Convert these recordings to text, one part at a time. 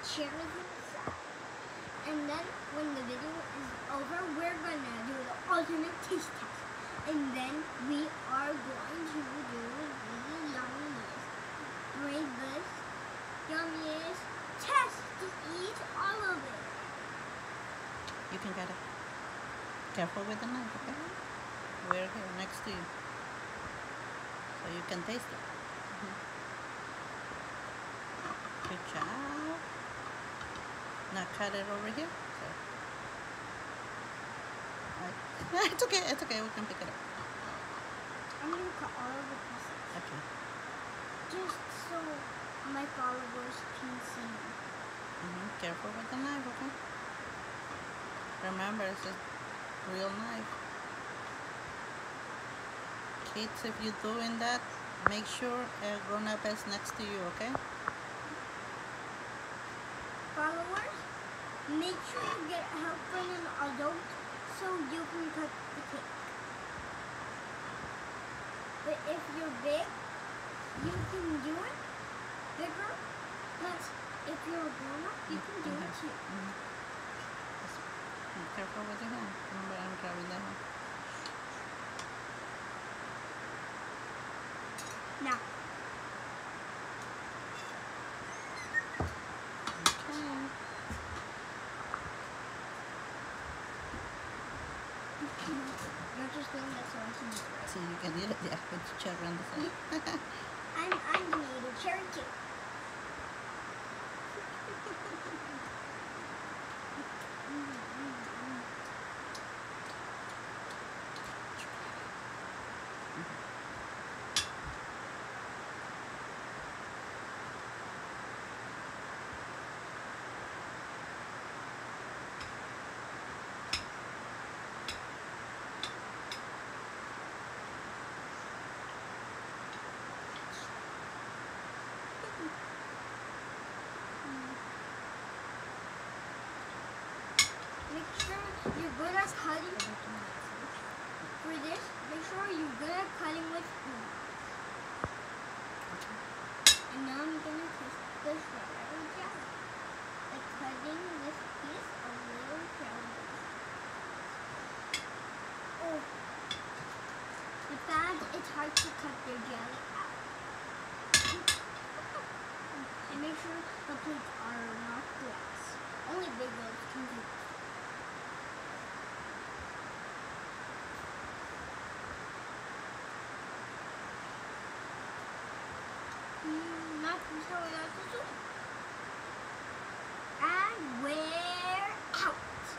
cherries inside. And then when the video is over, we're gonna do the ultimate taste test. And then we are going to do the yummiest, bravest, yummiest test to eat all of it. You can get it. Careful with the knife, okay? We're here next to you. So you can taste it. Good job. Now cut it over here. So. Right. It's okay, we can pick it up. I'm gonna cut all of the pieces. Okay. Just so my followers can see me. Careful with the knife, okay? Remember, it's a real knife. Kids, if you're doing that, make sure a grown-up is next to you, okay? Followers, make sure you get help from an adult so you can cut the cake. But if you're big, you can do it bigger. But if you're a grown-up, you can do it too. Careful with your hand. Remember, I'm grabbing the hand. Now. You're just doing that so I can eat it. So you can eat it, yeah, with the cherry on the side. I'm gonna eat a cherry cake. Make sure you're good at cutting. For this, make sure you're good at cutting with spoon. And now I'm gonna taste the strawberry jelly. Like cutting this piece of little jelly. Oh, the bag, it's hard to cut the jelly out. And make sure the plates are not glass. Only big ones can do this. Not so without the soup. And we're out.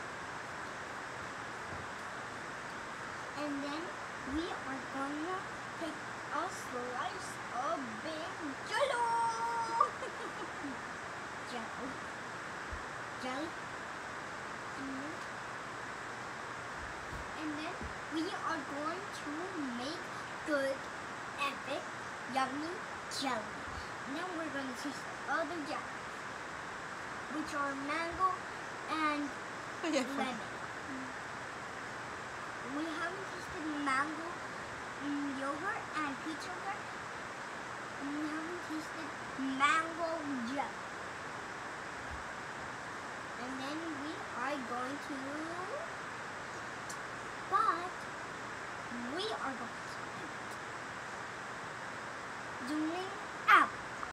And then we are gonna take a slice of big jello. Jelly. And then we are going to make good, epic, yummy jelly. Now we're going to taste the other jelly, which are mango and lemon. We